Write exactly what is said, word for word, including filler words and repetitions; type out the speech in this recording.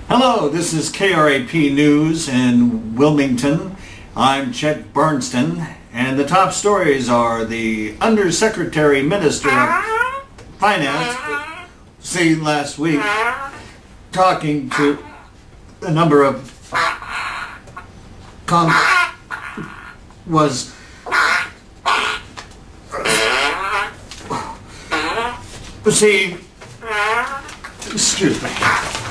Hello, this is K R A P News in Wilmington. I'm Chet Barnston, and the top stories are the Undersecretary Minister of Finance, seen last week, talking to a number of con was see excuse me